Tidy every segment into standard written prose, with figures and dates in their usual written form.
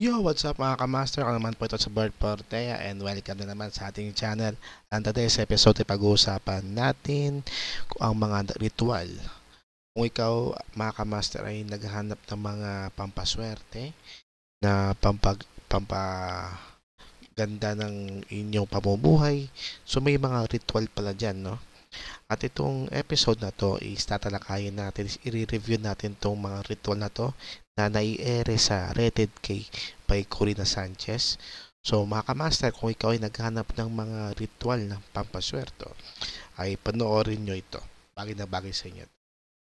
Yo, what's up mga kamaster? Ako naman po ito sa Bert Portea and welcome na naman sa ating channel. And today's episode ay pag-uusapan natin kung ang mga ritual. Kung ikaw mga kamaster ay naghahanap ng mga pampaswerte na pampaganda ng inyong pamumuhay, so may mga ritual pala dyan, no? At itong episode na to is tatalakayin natin, i-review natin itong mga ritual na to na nai-ere sa Rated K by Corina Sanchez. So mga kamaster, kung ikaw ay naghanap ng mga ritual ng pampaswerto, ay panoorin nyo ito. Bagay na bagay sa inyo.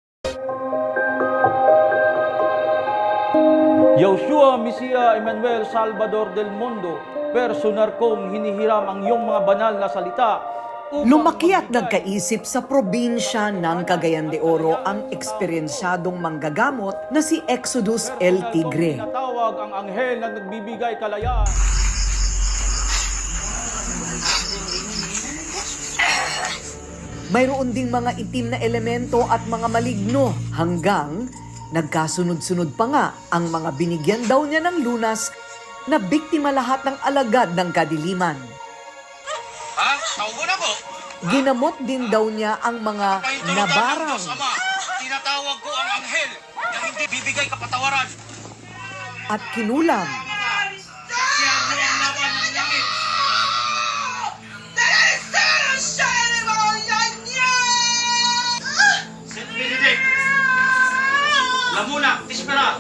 Yoshua Misia Emmanuel Salvador del Mundo, personal kong hinihiram ang iyong mga banal na salita. Lumaki at nagkaisip sa probinsya ng Cagayan de Oro ang eksperyensyadong manggagamot na si Exodus El Tigre. Tinatawag ang anghel na nagbibigay kalayaan. Mayroon ding mga itim na elemento at mga maligno hanggang nagkasunod-sunod pa nga ang mga binigyan daw niya ng lunas na biktima lahat ng alagad ng kadiliman. Ginamot din daw niya ang mga nabarang. Tinatawag ko ang anghel na hindi bibigay kapatawaran. At kinulam. Saint Benedict, Lamuna, Tispera.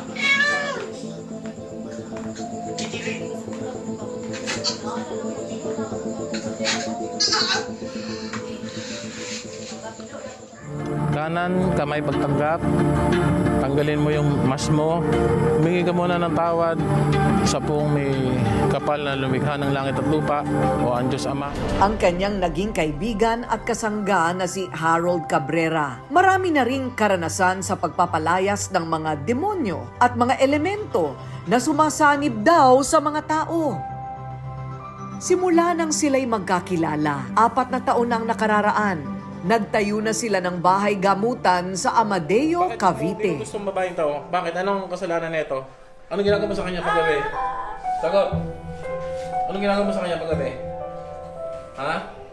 Kanan, kamay pagtanggap. Tanggalin mo yung mask mo. Humingi ka muna ng tawad sa pong may kapal na lumikha ng langit at lupa o ang Diyos Ama. Ang kanyang naging kaibigan at kasangga na si Harold Cabrera. Marami na ring karanasan sa pagpapalayas ng mga demonyo at mga elemento na sumasanib daw sa mga tao. Simula nang sila'y magkakilala, 4 na taon ang nakararaan. Nagtayo na sila ng bahay gamutan sa Amadeo, Cavite. Bakit gusto mong babaeng tao? Bakit? Anong kasalanan nito? Anong ginagawa mo sa kanya paggabi? Sagot! Anong ginagawa mo sa kanya paggabi? Ha?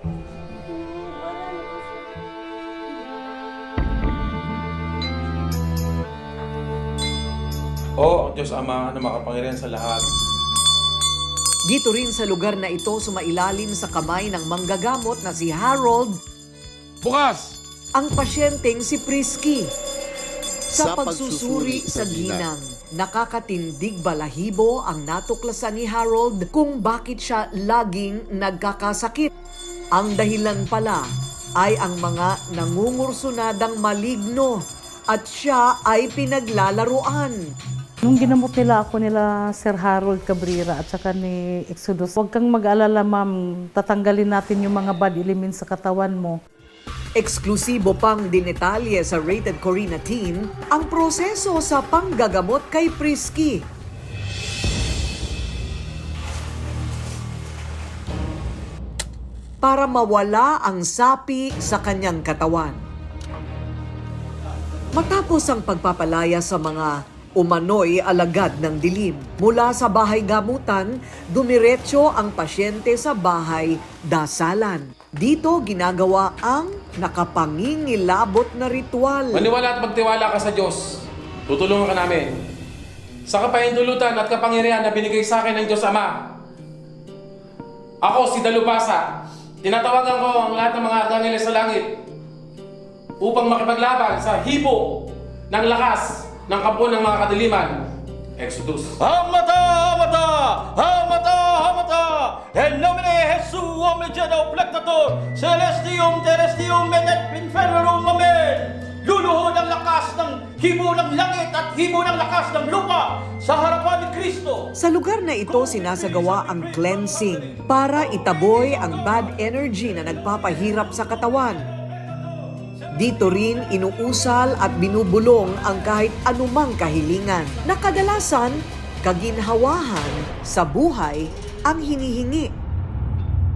O Diyos Ama na makapangyarihan sa lahat. Dito rin sa lugar na ito sumailalim sa kamay ng manggagamot na si Harold Bukas! ang pasyenteng si Prisky. Sa pagsusuri sa ginang, nakakatindig balahibo ang natuklasan ni Harold kung bakit siya laging nagkakasakit. Ang dahilan pala ay ang mga nangungursunadang maligno at siya ay pinaglalaruan. Nung ginamot nila Sir Harold Cabrera at saka ni Exodus, huwag kang mag-alala ma'am, tatanggalin natin yung mga bad elements sa katawan mo. Eksklusibo pang dinetalye sa Rated Corina team ang proseso sa panggagamot kay Prisky. Para mawala ang sapi sa kanyang katawan. Matapos ang pagpapalaya sa mga umano'y alagad ng dilim, mula sa bahay gamutan, dumiretso ang pasyente sa bahay dasalan. Dito ginagawa ang nakapangingilabot na ritual. Maniwala at magtiwala ka sa Diyos. Tutulungan ka namin. Sa kapahintulutan at kapangyarihan na binigay sa akin ng Diyos Ama. Ako si Dalubhasa. Tinatawagan ko ang lahat ng mga arkanghel sa langit upang makipaglaban sa hipo ng lakas ng kampo ng mga kadiliman. Exodus. Hamata! Hamata! Hamata! Hamata! En nomine Jesu omnigedo plectator, celestium terrestium et inferorum, amen! Luluhod ang lakas ng hibo ng langit at hibo ng lakas ng lupa sa harapan ni Kristo. Sa lugar na ito sinasagawa ang cleansing para itaboy ang bad energy na nagpapahirap sa katawan. Dito rin inuusal at binubulong ang kahit anumang kahilingan na kadalasan kaginhawahan sa buhay ang hinihingi.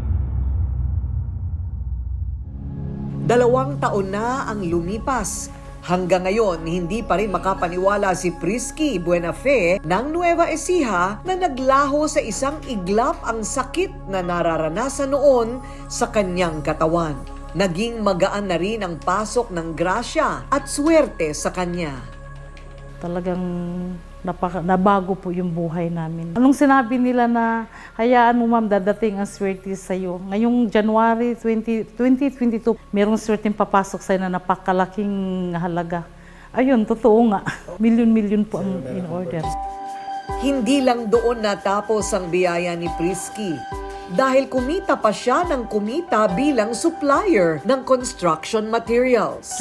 2 taon na ang lumipas Hanggang ngayon, hindi pa rin makapaniwala si Prisky Buenafe ng Nueva Ecija na naglaho sa isang iglap ang sakit na nararanasan noon sa kanyang katawan. Naging magaan na rin ang pasok ng grasya at swerte sa kanya. Talagang nabago po yung buhay namin. Anong sinabi nila na hayaan mo ma'am, dadating ang swerte sa'yo. Ngayong January 2022, merong swerteng papasok sa'yo na napakalaking halaga. Ayun, totoo nga. Milyon-milyon po ang in-order. Hindi lang doon natapos ang biyaya ni Prisky. Dahil kumita pa siya ng kumita bilang supplier ng construction materials.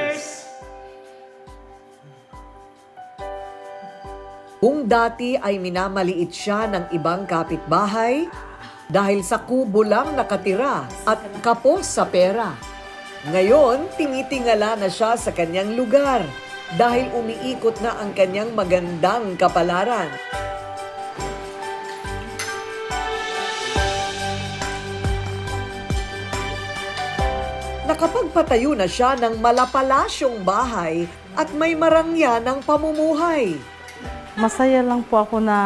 Kung dati ay minamaliit siya ng ibang kapitbahay dahil sa kubo lang nakatira at kapos sa pera. Ngayon, tinitingala na siya sa kanyang lugar dahil umiikot na ang kanyang magandang kapalaran. Nakapagpatayo na siya ng malapalasyong bahay at may marangya ng pamumuhay. Masaya lang po ako na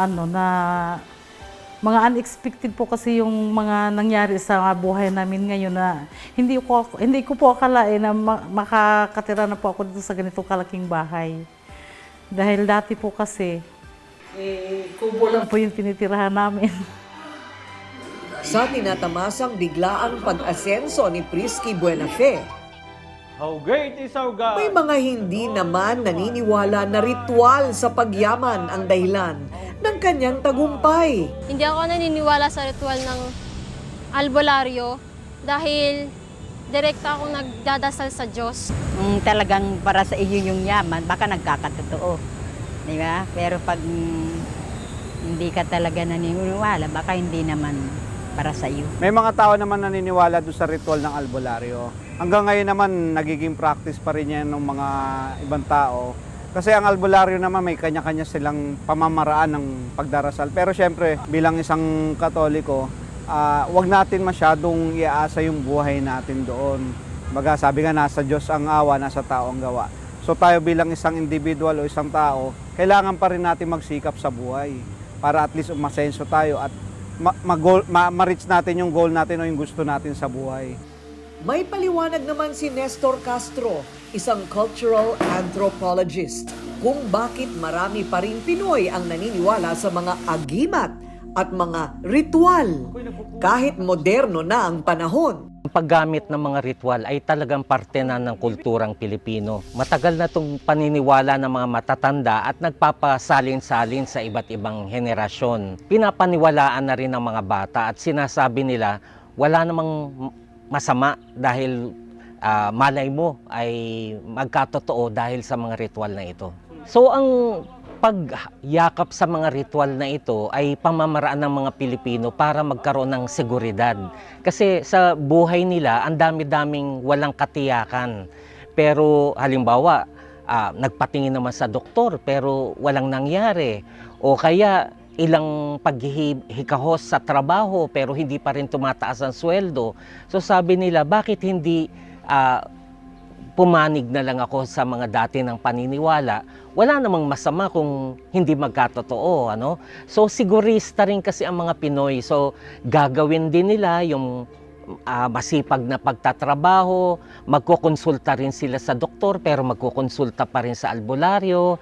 mga unexpected po kasi yung mga nangyari sa buhay namin ngayon na hindi ko po akalain na makakatira na po ako dito sa ganitong kalaking bahay. Dahil dati po kasi kubo lang po yung tinitirahan namin. Sa tinatamasang biglaang pag-asenso ni Prisky Buenafe, How great is our God! may mga hindi naman naniniwala na ritual sa pagyaman ang dahilan ng kanyang tagumpay. Hindi ako naniniwala sa ritual ng albularyo dahil direkta ako nagdadasal sa Diyos. Talagang para sa iyo yung yaman, baka nagkakatotoo. Di ba? Pero pag hindi ka talaga naniniwala, baka hindi naman para sa iyo. May mga tao naman naniniwala doon sa ritual ng albularyo. Hanggang ngayon naman, nagiging practice pa rin yan ng mga ibang tao. Kasi ang albularyo naman may kanya-kanya silang pamamaraan ng pagdarasal. Pero syempre, bilang isang Katoliko, wag natin masyadong iaasa yung buhay natin doon. Baga, sabi nga, nasa Diyos ang awa, nasa tao ang gawa. So tayo bilang isang individual o isang tao, kailangan pa rin natin magsikap sa buhay para at least umasenso tayo at ma-reach natin yung goal natin o yung gusto natin sa buhay. May paliwanag naman si Nestor Castro, isang cultural anthropologist, kung bakit marami pa rin Pinoy ang naniniwala sa mga agimat at mga ritual, kahit moderno na ang panahon. Ang paggamit ng mga ritual ay talagang parte na ng kulturang Pilipino. Matagal na itong paniniwala ng mga matatanda at nagpapasalin-salin sa iba't ibang henerasyon. Pinapaniwalaan na rin ng mga bata at sinasabi nila wala namang masama dahil malay mo ay magkatotoo dahil sa mga ritual na ito. So ang pagyakap sa mga ritual na ito ay pamamaraan ng mga Pilipino para magkaroon ng seguridad. Kasi sa buhay nila, ang dami-daming walang katiyakan. Pero halimbawa, nagpatingin naman sa doktor pero walang nangyari. O kaya ilang paghihikahos sa trabaho pero hindi pa rin tumataas ang sweldo. So sabi nila, bakit hindi pumanig na lang ako sa mga dati ng paniniwala? Wala namang masama kung hindi magkatotoo, ano? So sigurista rin kasi ang mga Pinoy. So gagawin din nila yung masipag na pagtatrabaho, magkukonsulta rin sila sa doktor pero magkukonsulta pa rin sa albularyo.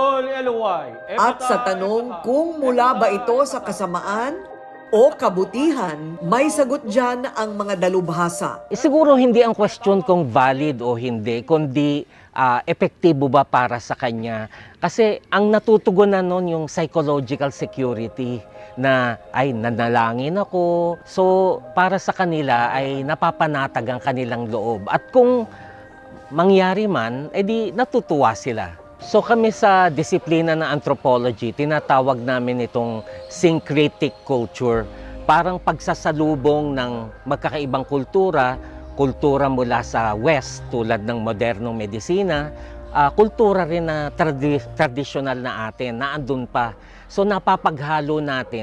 At sa tanong kung mula ba ito sa kasamaan o kabutihan, may sagot dyan ang mga dalubhasa. Siguro hindi ang question kung valid o hindi, kundi epektibo ba para sa kanya. Kasi ang natutugunan nun yung psychological security na ay nanalangin ako. So para sa kanila ay napapanatag ang kanilang loob. At kung mangyari man, edi natutuwa sila. So kami sa disiplina ng anthropology, tinatawag namin itong syncretic culture. Parang pagsasalubong ng magkakaibang kultura mula sa West tulad ng modernong medisina, kultura rin na tradisyonal na atin, na andun pa. So napapaghalo natin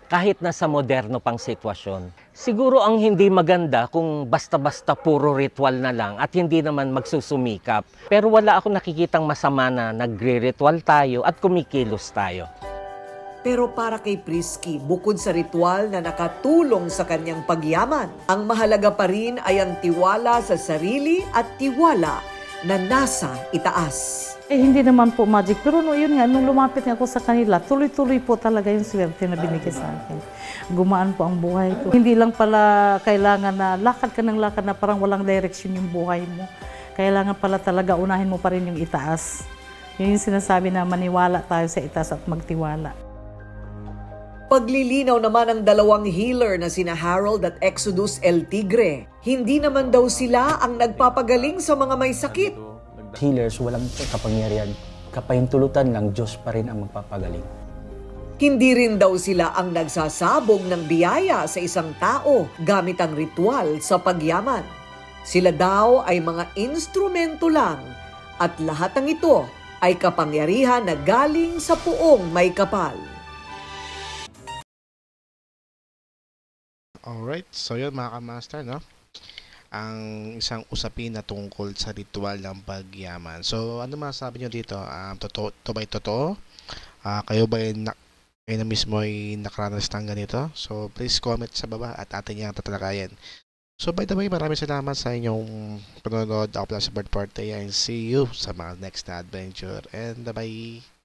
kahit na sa moderno pang sitwasyon. Siguro ang hindi maganda kung basta-basta puro ritual na lang at hindi naman magsusumikap. Pero wala akong nakikitang masama na nagre-ritual tayo at kumikilos tayo. Pero para kay Prisky, bukod sa ritual na nakatulong sa kanyang pagyaman, ang mahalaga pa rin ay ang tiwala sa sarili at tiwala na nasa itaas. Hindi naman po magic. Pero yun nga, nung lumapit nga ako sa kanila, tuloy-tuloy po talaga yung swerte na binigay sa akin. Gumaan po ang buhay ko. Hindi lang pala kailangan na lakad ka ng lakad na parang walang direction yung buhay mo. Kailangan pala talaga unahin mo pa rin yung itaas. Yun yung sinasabi na maniwala tayo sa itaas at magtiwala. Paglilinaw naman ng dalawang healer na sina Harold at Exodus El Tigre, hindi naman daw sila ang nagpapagaling sa mga may sakit. Healers, walang kapangyarihan. Kapahintulutan lang, Diyos pa rin ang magpapagaling. Hindi rin daw sila ang nagsasabog ng biyaya sa isang tao gamit ang ritual sa pagyaman. Sila daw ay mga instrumento lang at lahat ng ito ay kapangyarihan na galing sa puong may kapal. Alright, so yun mga kamaster, no? Ang isang usapin na tungkol sa ritual ng pagyaman. So, ano masasabi nyo dito? Totoo, ito ba'y totoo? Kayo ba kayo na mismo ay nakaranas ng ganito? So, please comment sa baba at atin niyang tatalakayan. So, by the way, maraming salamat sa inyong panonood. Ako pala si Bert Porte and see you sa mga next na adventure. And bye-bye!